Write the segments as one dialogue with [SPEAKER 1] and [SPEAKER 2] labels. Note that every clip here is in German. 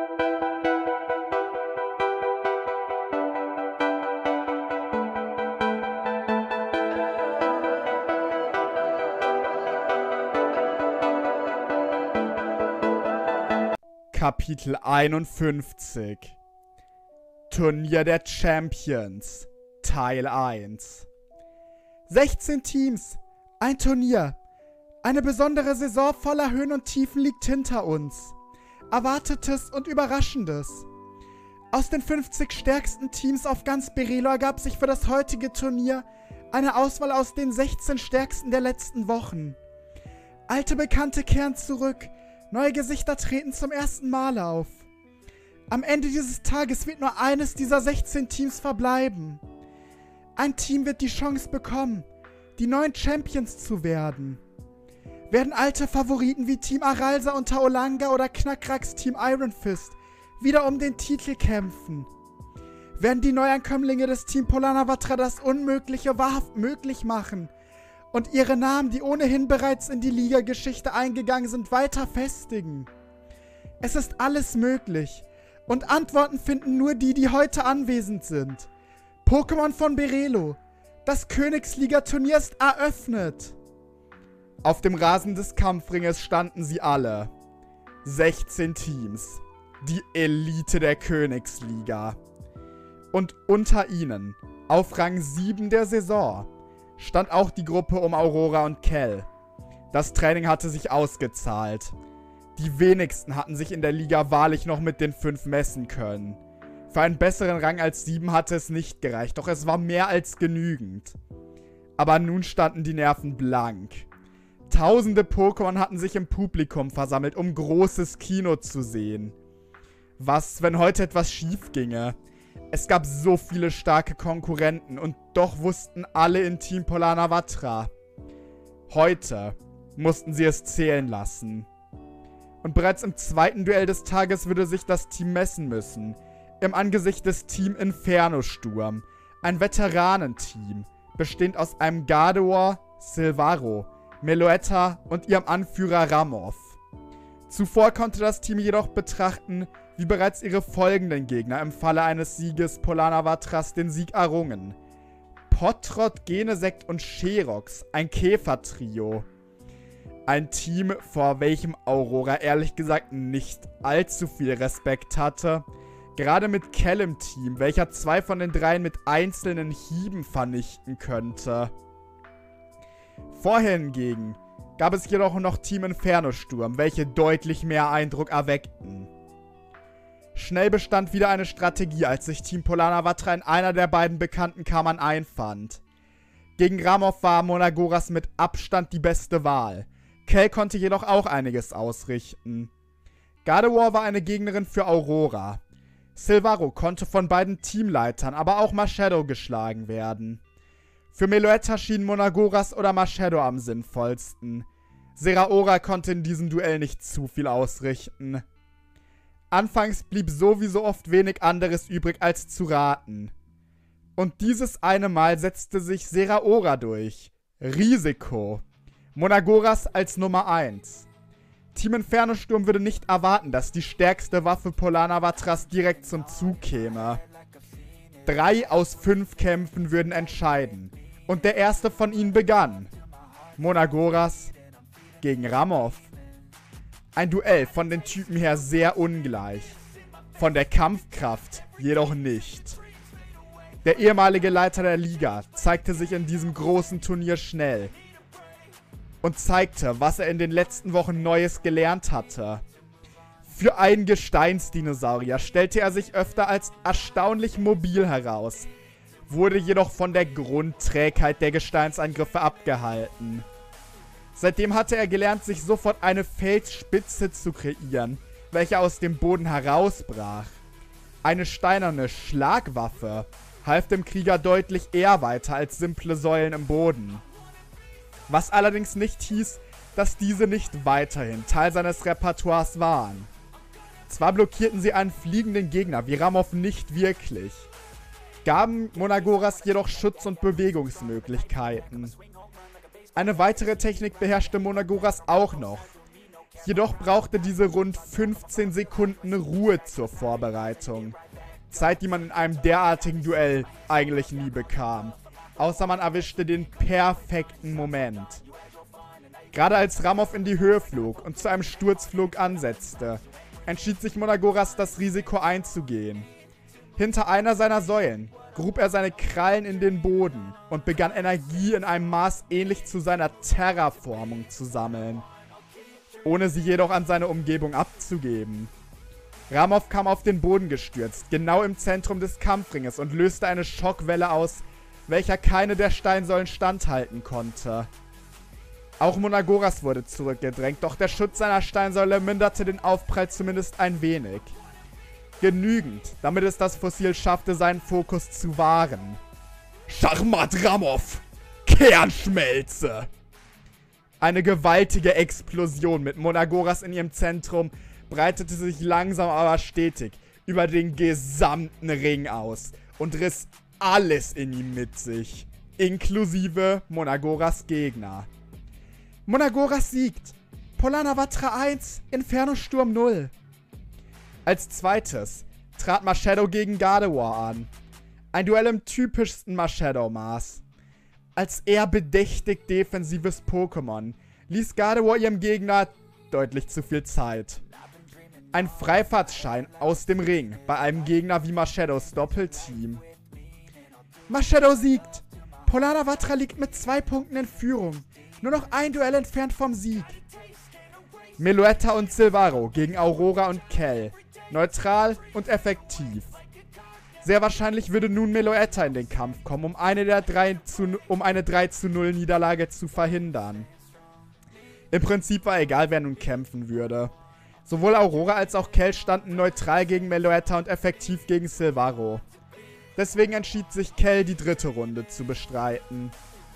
[SPEAKER 1] Kapitel 51 Turnier der Champions Teil 1 16 Teams, ein Turnier. Eine besondere Saison voller Höhen und Tiefen liegt hinter uns. Erwartetes und Überraschendes. Aus den 50 stärksten Teams auf ganz Berelo ergab sich für das heutige Turnier eine Auswahl aus den 16 stärksten der letzten Wochen. Alte Bekannte kehren zurück. Neue Gesichter treten zum ersten Mal auf. Am Ende dieses Tages wird nur eines dieser 16 Teams verbleiben. Ein Team wird die Chance bekommen, die neuen Champions zu werden. Werden alte Favoriten wie Team Aralsa unter Olanga oder Knackracks Team Iron Fist wieder um den Titel kämpfen? Werden die Neuankömmlinge des Team Polanavatra das Unmögliche wahrhaft möglich machen und ihre Namen, die ohnehin bereits in die Liga-Geschichte eingegangen sind, weiter festigen? Es ist alles möglich und Antworten finden nur die, die heute anwesend sind. Pokémon von Berelo, das Königsliga-Turnier ist eröffnet. Auf dem Rasen des Kampfringes standen sie alle. 16 Teams, die Elite der Königsliga. Und unter ihnen, auf Rang 7 der Saison, stand auch die Gruppe um Aurora und Kell. Das Training hatte sich ausgezahlt. Die wenigsten hatten sich in der Liga wahrlich noch mit den 5 messen können. Für einen besseren Rang als 7 hatte es nicht gereicht, doch es war mehr als genügend. Aber nun standen die Nerven blank. Tausende Pokémon hatten sich im Publikum versammelt, um großes Kino zu sehen. Was, wenn heute etwas schief ginge? Es gab so viele starke Konkurrenten und doch wussten alle in Team Polanavatra. Heute mussten sie es zählen lassen. Und bereits im zweiten Duell des Tages würde sich das Team messen müssen. Im Angesicht des Team Inferno Sturm. Ein Veteranenteam, bestehend aus einem Gardevoir, Silvaro, Meloetta und ihrem Anführer Ramov. Zuvor konnte das Team jedoch betrachten, wie bereits ihre folgenden Gegner im Falle eines Sieges Polanavatras den Sieg errungen. Potrot, Genesect und Sherox, ein Käfertrio. Ein Team, vor welchem Aurora ehrlich gesagt nicht allzu viel Respekt hatte. Gerade mit Kell im Team, welcher 2 von den 3 mit einzelnen Hieben vernichten könnte. Vorher hingegen gab es jedoch noch Team Inferno Sturm, welche deutlich mehr Eindruck erweckten. Schnell bestand wieder eine Strategie, als sich Team Polanavatra in einer der beiden bekannten Kammern einfand. Gegen Ramov war Monagoras mit Abstand die beste Wahl. Kell konnte jedoch auch einiges ausrichten. Gardevoir war eine Gegnerin für Aurora. Silvaro konnte von beiden Teamleitern, aber auch Marshadow geschlagen werden. Für Meloetta schien Monagoras oder Marshadow am sinnvollsten. Zeraora konnte in diesem Duell nicht zu viel ausrichten. Anfangs blieb sowieso oft wenig anderes übrig als zu raten. Und dieses eine Mal setzte sich Zeraora durch. Risiko. Monagoras als Nummer 1. Team Inferno Sturm würde nicht erwarten, dass die stärkste Waffe Polanavatras direkt zum Zug käme. 3 aus 5 Kämpfen würden entscheiden. Und der erste von ihnen begann. Monagoras gegen Ramov. Ein Duell von den Typen her sehr ungleich. Von der Kampfkraft jedoch nicht. Der ehemalige Leiter der Liga zeigte sich in diesem großen Turnier schnell. Und zeigte, was er in den letzten Wochen Neues gelernt hatte. Für einen Gesteinsdinosaurier stellte er sich öfter als erstaunlich mobil heraus, wurde jedoch von der Grundträgheit der Gesteinsangriffe abgehalten. Seitdem hatte er gelernt, sich sofort eine Felsspitze zu kreieren, welche aus dem Boden herausbrach. Eine steinerne Schlagwaffe half dem Krieger deutlich eher weiter als simple Säulen im Boden. Was allerdings nicht hieß, dass diese nicht weiterhin Teil seines Repertoires waren. Zwar blockierten sie einen fliegenden Gegner wie Ramov nicht wirklich, gaben Monagoras jedoch Schutz und Bewegungsmöglichkeiten. Eine weitere Technik beherrschte Monagoras auch noch. Jedoch brauchte diese rund 15 Sekunden Ruhe zur Vorbereitung. Zeit, die man in einem derartigen Duell eigentlich nie bekam. Außer man erwischte den perfekten Moment. Gerade als Ramov in die Höhe flog und zu einem Sturzflug ansetzte, entschied sich Monagoras, das Risiko einzugehen. Hinter einer seiner Säulen grub er seine Krallen in den Boden und begann Energie in einem Maß ähnlich zu seiner Terraformung zu sammeln, ohne sie jedoch an seine Umgebung abzugeben. Ramov kam auf den Boden gestürzt, genau im Zentrum des Kampfringes und löste eine Schockwelle aus, welcher keine der Steinsäulen standhalten konnte. Auch Monagoras wurde zurückgedrängt, doch der Schutz seiner Steinsäule minderte den Aufprall zumindest ein wenig. Genügend, damit es das Fossil schaffte, seinen Fokus zu wahren. Schachmat Ramov! Kernschmelze! Eine gewaltige Explosion mit Monagoras in ihrem Zentrum breitete sich langsam aber stetig über den gesamten Ring aus und riss alles in ihm mit sich, inklusive Monagoras Gegner. Monagoras siegt. Polana Vatra 1, Inferno Sturm 0. Als zweites trat Marshadow gegen Gardevoir an. Ein Duell im typischsten Marshadow-Maß. Als eher bedächtig defensives Pokémon ließ Gardevoir ihrem Gegner deutlich zu viel Zeit. Ein Freifahrtschein aus dem Ring bei einem Gegner wie Marshadows Doppelteam. Marshadow siegt. Polana Vatra liegt mit 2 Punkten in Führung. Nur noch ein Duell entfernt vom Sieg. Meloetta und Silvaro gegen Aurora und Kell. Neutral und effektiv. Sehr wahrscheinlich würde nun Meloetta in den Kampf kommen, um eine 3:0 Niederlage zu verhindern. Im Prinzip war egal, wer nun kämpfen würde. Sowohl Aurora als auch Kell standen neutral gegen Meloetta und effektiv gegen Silvaro. Deswegen entschied sich Kell, die 3. Runde zu bestreiten.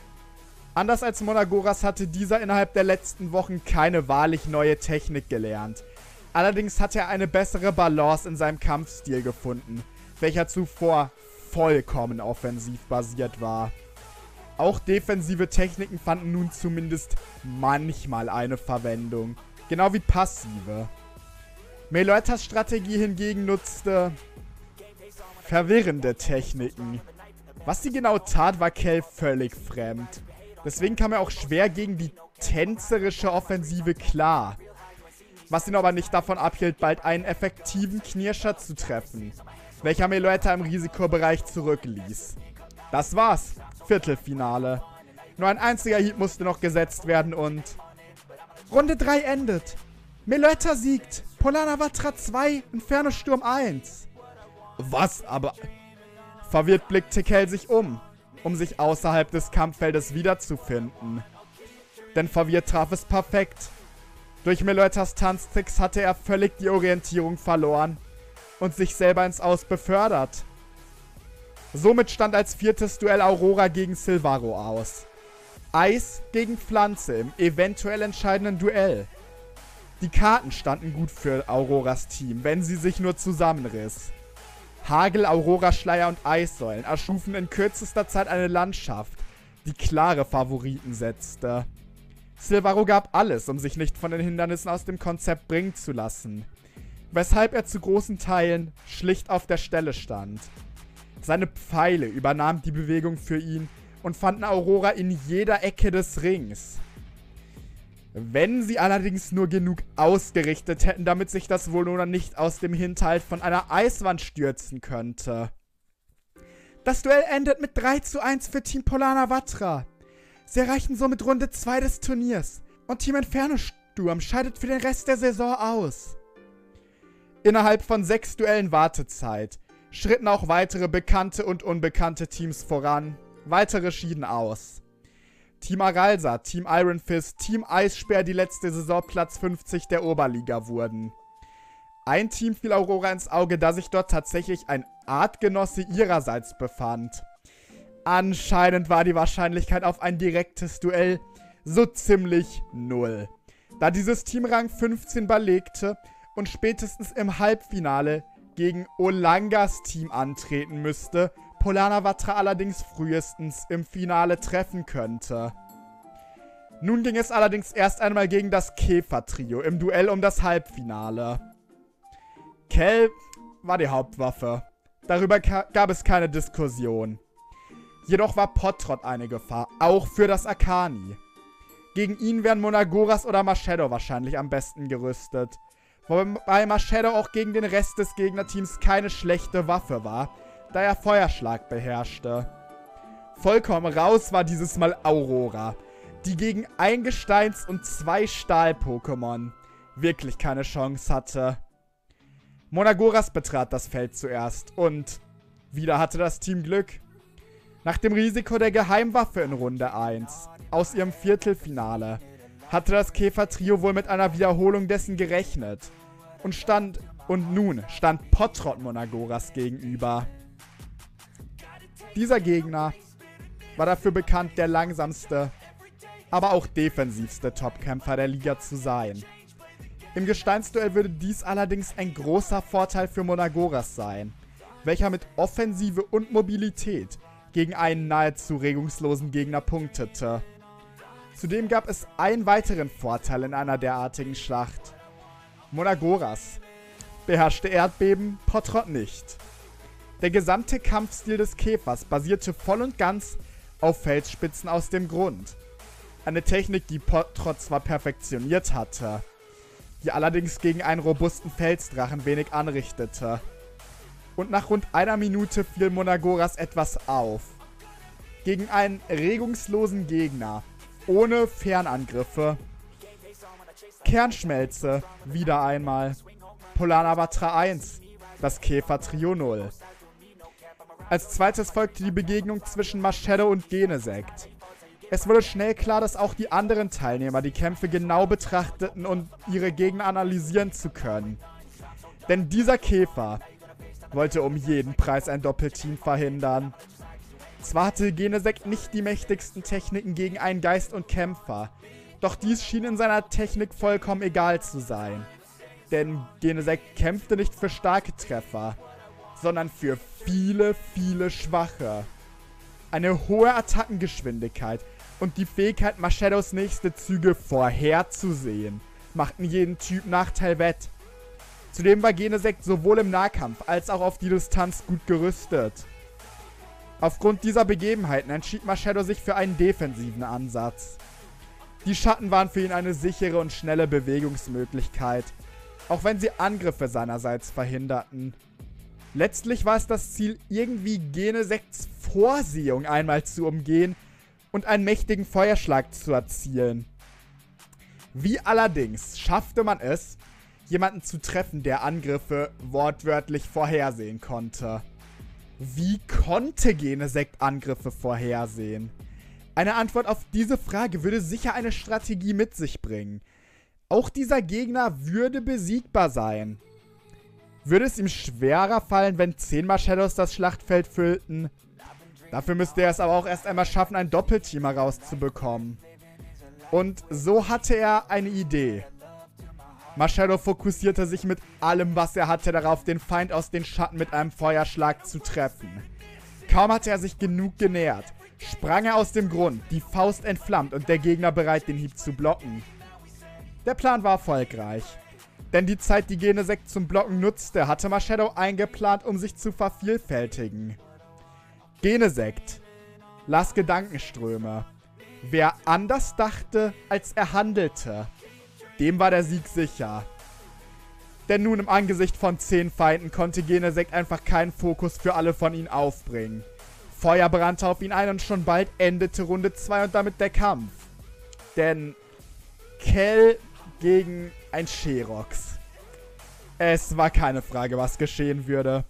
[SPEAKER 1] Anders als Monagoras hatte dieser innerhalb der letzten Wochen keine wahrlich neue Technik gelernt. Allerdings hatte er eine bessere Balance in seinem Kampfstil gefunden, welcher zuvor vollkommen offensiv basiert war. Auch defensive Techniken fanden nun zumindest manchmal eine Verwendung, genau wie passive. Meloettas Strategie hingegen nutzte verwirrende Techniken. Was sie genau tat, war Kell völlig fremd. Deswegen kam er auch schwer gegen die tänzerische Offensive klar. Was ihn aber nicht davon abhielt, bald einen effektiven Knirscher zu treffen, welcher Meloetta im Risikobereich zurückließ. Das war's. Viertelfinale. Nur ein einziger Hieb musste noch gesetzt werden und Runde 3 endet. Meloetta siegt. Polana Vatra 2, Inferno Sturm 1. Was aber? Verwirrt blickte Kell sich um sich außerhalb des Kampffeldes wiederzufinden. Denn verwirrt traf es perfekt. Durch Meloettas Tanztricks hatte er völlig die Orientierung verloren und sich selber ins Aus befördert. Somit stand als 4. Duell Aurora gegen Silvaro aus. Eis gegen Pflanze im eventuell entscheidenden Duell. Die Karten standen gut für Auroras Team, wenn sie sich nur zusammenriss. Hagel, Aurora-Schleier und Eissäulen erschufen in kürzester Zeit eine Landschaft, die klare Favoriten setzte. Silvaro gab alles, um sich nicht von den Hindernissen aus dem Konzept bringen zu lassen, weshalb er zu großen Teilen schlicht auf der Stelle stand. Seine Pfeile übernahmen die Bewegung für ihn und fanden Aurora in jeder Ecke des Rings. Wenn sie allerdings nur genug ausgerichtet hätten, damit sich das Volona nicht aus dem Hinterhalt von einer Eiswand stürzen könnte. Das Duell endet mit 3:1 für Team Polana Vatra. Sie erreichen somit Runde 2 des Turniers und Team Inferno Sturm scheidet für den Rest der Saison aus. Innerhalb von 6 Duellen Wartezeit schritten auch weitere bekannte und unbekannte Teams voran. Weitere schieden aus. Team Aralsa, Team Iron Fist, Team Eisspeer, die letzte Saison Platz 50 der Oberliga wurden. Ein Team fiel Aurora ins Auge, da sich dort tatsächlich ein Artgenosse ihrerseits befand. Anscheinend war die Wahrscheinlichkeit auf ein direktes Duell so ziemlich 0, da dieses Team Rang 15 belegte und spätestens im Halbfinale gegen Olangas Team antreten müsste, Polana Vatra allerdings frühestens im Finale treffen könnte. Nun ging es allerdings erst einmal gegen das Käfer-Trio im Duell um das Halbfinale. Kell war die Hauptwaffe. Darüber gab es keine Diskussion. Jedoch war Potrot eine Gefahr, auch für das Akani. Gegen ihn wären Monagoras oder Maschado wahrscheinlich am besten gerüstet. Wobei Maschado auch gegen den Rest des Gegnerteams keine schlechte Waffe war, da er Feuerschlag beherrschte. Vollkommen raus war dieses Mal Aurora, die gegen ein Gesteins- und 2 Stahl-Pokémon wirklich keine Chance hatte. Monagoras betrat das Feld zuerst und wieder hatte das Team Glück. Nach dem Risiko der Geheimwaffe in Runde 1 aus ihrem Viertelfinale hatte das Käfer-Trio wohl mit einer Wiederholung dessen gerechnet und nun stand Potrot Monagoras gegenüber. Dieser Gegner war dafür bekannt, der langsamste, aber auch defensivste Topkämpfer der Liga zu sein. Im Gesteinsduell würde dies allerdings ein großer Vorteil für Monagoras sein, welcher mit Offensive und Mobilität gegen einen nahezu regungslosen Gegner punktete. Zudem gab es einen weiteren Vorteil in einer derartigen Schlacht. Monagoras beherrschte Erdbeben, Potrot nicht. Der gesamte Kampfstil des Käfers basierte voll und ganz auf Felsspitzen aus dem Grund. Eine Technik, die Potrot zwar perfektioniert hatte, die allerdings gegen einen robusten Felsdrachen wenig anrichtete. Und nach rund einer Minute fiel Monagoras etwas auf. Gegen einen regungslosen Gegner, ohne Fernangriffe. Kernschmelze, wieder einmal. Polarnavatra 1, das Käfer-Trio 0. Als zweites folgte die Begegnung zwischen Maschado und Genesect. Es wurde schnell klar, dass auch die anderen Teilnehmer die Kämpfe genau betrachteten, um ihre Gegner analysieren zu können. Denn dieser Käfer wollte um jeden Preis ein Doppelteam verhindern. Zwar hatte Genesect nicht die mächtigsten Techniken gegen einen Geist und Kämpfer, doch dies schien in seiner Technik vollkommen egal zu sein. Denn Genesect kämpfte nicht für starke Treffer, sondern für viele, viele schwache. Eine hohe Attackengeschwindigkeit und die Fähigkeit, Mashados nächste Züge vorherzusehen, machten jeden Typ Nachteil wett. Zudem war Genesect sowohl im Nahkampf als auch auf die Distanz gut gerüstet. Aufgrund dieser Begebenheiten entschied Machado sich für einen defensiven Ansatz. Die Schatten waren für ihn eine sichere und schnelle Bewegungsmöglichkeit, auch wenn sie Angriffe seinerseits verhinderten. Letztlich war es das Ziel, irgendwie Genesects Vorsehung einmal zu umgehen und einen mächtigen Feuerschlag zu erzielen. Wie allerdings schaffte man es, jemanden zu treffen, der Angriffe wortwörtlich vorhersehen konnte? Wie konnte Genesect Angriffe vorhersehen? Eine Antwort auf diese Frage würde sicher eine Strategie mit sich bringen. Auch dieser Gegner würde besiegbar sein. Würde es ihm schwerer fallen, wenn 10 Mashados das Schlachtfeld füllten? Dafür müsste er es aber auch erst einmal schaffen, ein Doppelteam herauszubekommen. Und so hatte er eine Idee. Machado fokussierte sich mit allem, was er hatte, darauf, den Feind aus den Schatten mit einem Feuerschlag zu treffen. Kaum hatte er sich genug genähert, sprang er aus dem Grund, die Faust entflammt und der Gegner bereit, den Hieb zu blocken. Der Plan war erfolgreich. Denn die Zeit, die Genesect zum Blocken nutzte, hatte Machado eingeplant, um sich zu vervielfältigen. Genesect las Gedankenströme. Wer anders dachte, als er handelte, dem war der Sieg sicher. Denn nun im Angesicht von 10 Feinden konnte Genesect einfach keinen Fokus für alle von ihnen aufbringen. Feuer brannte auf ihn ein und schon bald endete Runde 2 und damit der Kampf. Denn Kell gegen ein Sherox. Es war keine Frage, was geschehen würde.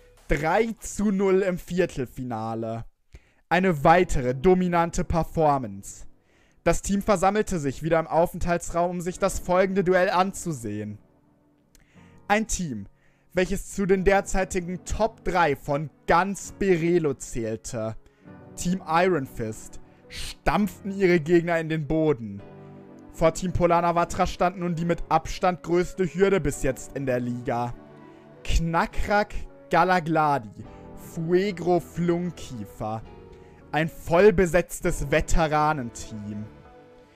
[SPEAKER 1] 3:0 im Viertelfinale. Eine weitere dominante Performance. Das Team versammelte sich wieder im Aufenthaltsraum, um sich das folgende Duell anzusehen. Ein Team, welches zu den derzeitigen Top 3 von ganz Berelo zählte. Team Iron Fist stampften ihre Gegner in den Boden. Vor Team Polarnavatra stand nun die mit Abstand größte Hürde bis jetzt in der Liga. Knackrack Galagladi, Fuegro Flunkiefer. Ein vollbesetztes Veteranenteam.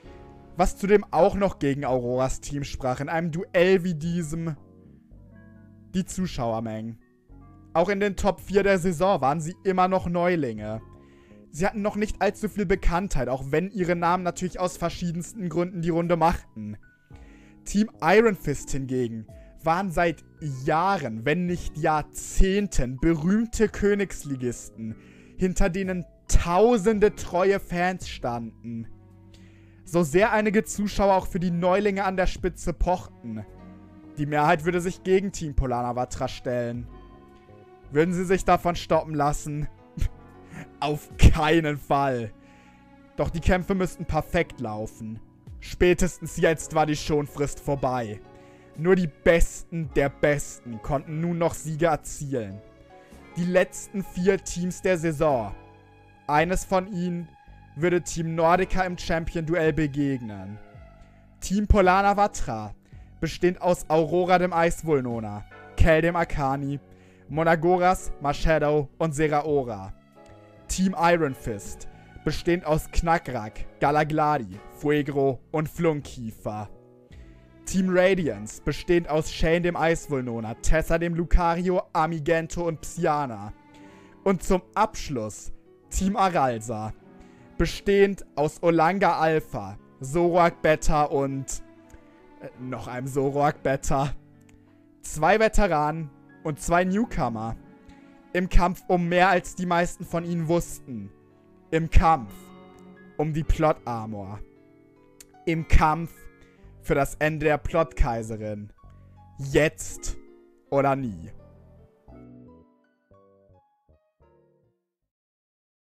[SPEAKER 1] Was zudem auch noch gegen Auroras Team sprach, in einem Duell wie diesem, die Zuschauermengen. Auch in den Top 4 der Saison waren sie immer noch Neulinge. Sie hatten noch nicht allzu viel Bekanntheit, auch wenn ihre Namen natürlich aus verschiedensten Gründen die Runde machten. Team Iron Fist hingegen waren seit Jahren, wenn nicht Jahrzehnten, berühmte Königsligisten, hinter denen tausende treue Fans standen. So sehr einige Zuschauer auch für die Neulinge an der Spitze pochten. Die Mehrheit würde sich gegen Team Polanavatra stellen. Würden sie sich davon stoppen lassen? Auf keinen Fall. Doch die Kämpfe müssten perfekt laufen. Spätestens jetzt war die Schonfrist vorbei. Nur die Besten der Besten konnten nun noch Siege erzielen. Die letzten 4 Teams der Saison. Eines von ihnen würde Team Nordica im Champion-Duell begegnen. Team Polanavatra, bestehend aus Aurora dem Eisvulnona, Kel dem Akani, Monagoras, Marshadow und Seraora. Team Iron Fist, bestehend aus Knakrak, Galagladi, Fuegro und Flunkiefer. Team Radiance, bestehend aus Shane dem Eisvulnona, Tessa dem Lucario, Amigento und Psyana. Und zum Abschluss Team Aralsa, bestehend aus Olanga Alpha, Zoroark Beta und noch einem Zoroark Beta. 2 Veteranen und 2 Newcomer. Im Kampf um mehr als die meisten von ihnen wussten. Im Kampf um die Plot Armor. Im Kampf für das Ende der Plot Kaiserin. Jetzt oder nie.